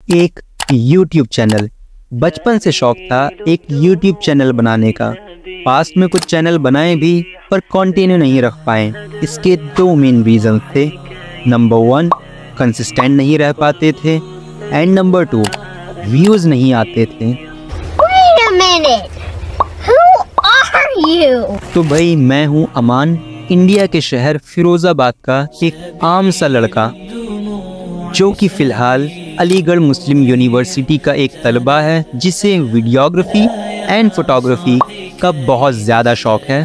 एक YouTube channel. बचपन से शौक था एक YouTube चैनल बनाने का। पास्ट में कुछ चैनल बनाए भी पर कंटिन्यू नहीं रख पाए। इसके दो मेन रीजन थे। नंबर 1, कंसिस्टेंट नहीं रह पाते थे एंड नंबर 2, व्यूज नहीं आते थे। Wait a minute. Who are you? तो भाई मैं हूँ अमान, इंडिया के शहर फिरोजाबाद का एक आम सा लड़का जो कि फ़िलहाल अलीगढ़ मुस्लिम यूनिवर्सिटी का एक तलबा है जिसे वीडियोग्राफी एंड फोटोग्राफी का बहुत ज़्यादा शौक है।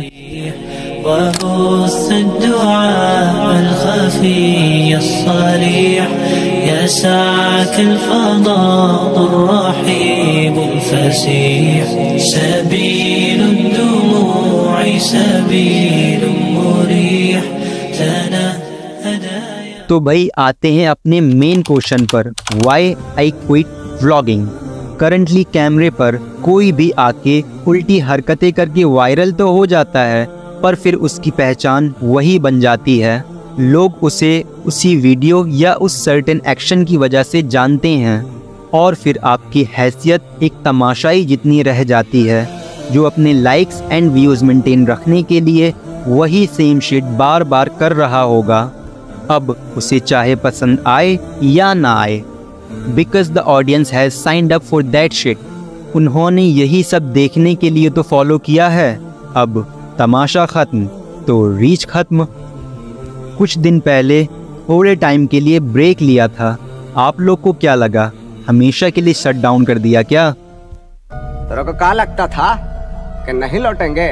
तो भाई आते हैं अपने मेन क्वेश्चन पर, why I quit vlogging. Currently कैमरे पर कोई भी आके उल्टी हरकतें करके वायरल तो हो जाता है पर फिर उसकी पहचान वही बन जाती है। लोग उसे उसी वीडियो या उस सर्टेन एक्शन की वजह से जानते हैं और फिर आपकी हैसियत एक तमाशाई जितनी रह जाती है जो अपने लाइक्स एंड व्यूज़ मेंटेन रखने के लिए वही सेम शिट बार बार कर रहा होगा। अब उसे चाहे पसंद आए या ना आए, because the audience has signed up for that shit. उन्होंने यही सब देखने के लिए तो फॉलो किया है। अब तमाशा ख़त्म तो रीच ख़त्म। कुछ दिन पहले थोड़े टाइम के लिए ब्रेक लिया था। आप लोग को क्या लगा हमेशा के लिए शट डाउन कर दिया क्या? तेरे को क्या लगता था कि नहीं लौटेंगे?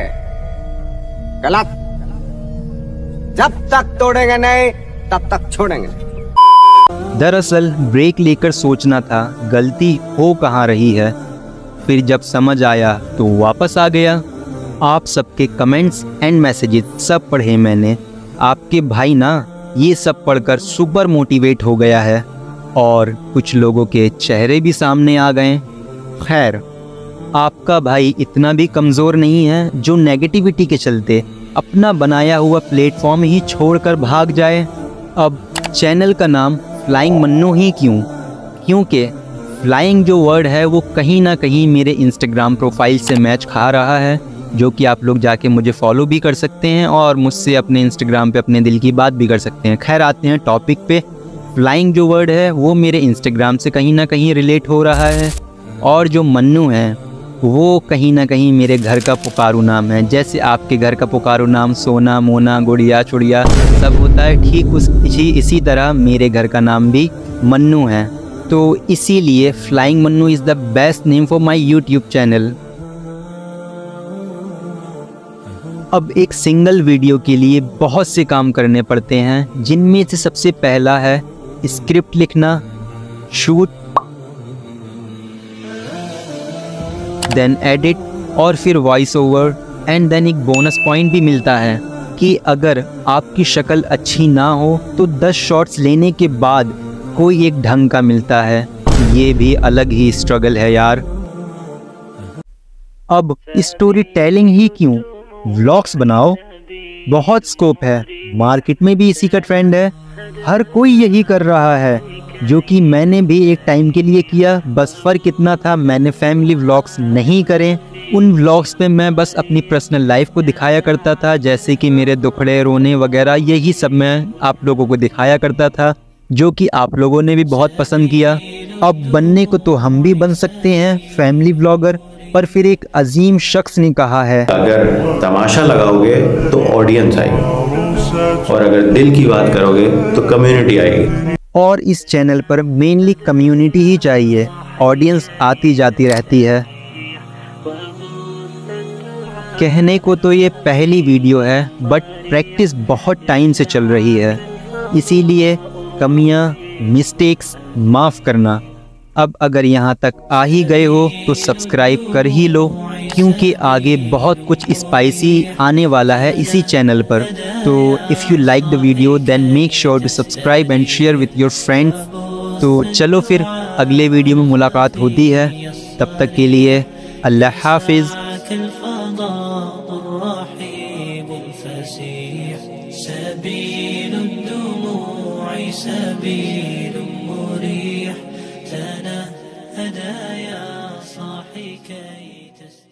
गलत। जब तक तोड़ेंगे नहीं तब तक छोड़ेंगे। दरअसल ब्रेक लेकर सोचना था गलती हो कहाँ रही है, फिर जब समझ आया तो वापस आ गया। आप सबके कमेंट्स एंड मैसेजेस सब पढ़े मैंने। आपके भाई ना ये सब पढ़कर सुपर मोटिवेट हो गया है और कुछ लोगों के चेहरे भी सामने आ गए। खैर, आपका भाई इतना भी कमज़ोर नहीं है जो नेगेटिविटी के चलते अपना बनाया हुआ प्लेटफॉर्म ही छोड़कर भाग जाए। अब चैनल का नाम फ्लाइंग मन्नू ही क्यों? क्योंकि फ्लाइंग जो वर्ड है वो कहीं ना कहीं मेरे इंस्टाग्राम प्रोफाइल से मैच खा रहा है, जो कि आप लोग जाके मुझे फॉलो भी कर सकते हैं और मुझसे अपने इंस्टाग्राम पे अपने दिल की बात भी कर सकते हैं। खैर आते हैं टॉपिक पे। फ्लाइंग जो वर्ड है वो मेरे इंस्टाग्राम से कहीं ना कहीं रिलेट हो रहा है और जो मन्नू है वो कहीं ना कहीं मेरे घर का पुकारू नाम है। जैसे आपके घर का पुकारू नाम सोना, मोना, गुड़िया, चुड़िया सब होता है, ठीक इसी तरह मेरे घर का नाम भी मन्नू है। तो इसीलिए flying Mannu is the best name for my YouTube channel. अब एक सिंगल वीडियो के लिए बहुत से काम करने पड़ते हैं, जिनमें से सबसे पहला है स्क्रिप्ट लिखना, शूट, देन एडिट और फिर वॉइस ओवर। एंड देन एक बोनस पॉइंट भी मिलता है कि अगर आपकी शक्ल अच्छी ना हो तो 10 शॉट्स लेने के बाद कोई एक ढंग का मिलता है। ये भी अलग ही स्ट्रगल है यार। अब स्टोरी टेलिंग ही क्यों, व्लॉग्स बनाओ, बहुत स्कोप है। मार्केट में भी इसी का ट्रेंड है, हर कोई यही कर रहा है, जो कि मैंने भी एक टाइम के लिए किया। बस फ़र्क इतना था मैंने फैमिली व्लॉग्स नहीं करे। उन व्लॉग्स पे मैं बस अपनी पर्सनल लाइफ को दिखाया करता था, जैसे कि मेरे दुखड़े, रोने वगैरह, यही सब मैं आप लोगों को दिखाया करता था, जो कि आप लोगों ने भी बहुत पसंद किया। अब बनने को तो हम भी बन सकते हैं फैमिली व्लॉगर, पर फिर एक अजीम शख्स ने कहा है, अगर तमाशा लगाओगे तो ऑडियंस आएगी और अगर दिल की बात करोगे तो कम्युनिटी आएगी। और इस चैनल पर मेनली कम्युनिटी ही चाहिए, ऑडियंस आती जाती रहती है। कहने को तो ये पहली वीडियो है बट प्रैक्टिस बहुत टाइम से चल रही है, इसीलिए कमियां, मिस्टेक्स माफ़ करना। अब अगर यहाँ तक आ ही गए हो तो सब्सक्राइब कर ही लो, क्योंकि आगे बहुत कुछ स्पाइसी आने वाला है इसी चैनल पर। तो if you like the video then make sure to subscribe and share with your friends. तो चलो फिर अगले वीडियो में मुलाकात होती है, तब तक के लिए अल्लाह हाफिज़। سبيل مريح هدايا صاحي كي تستمع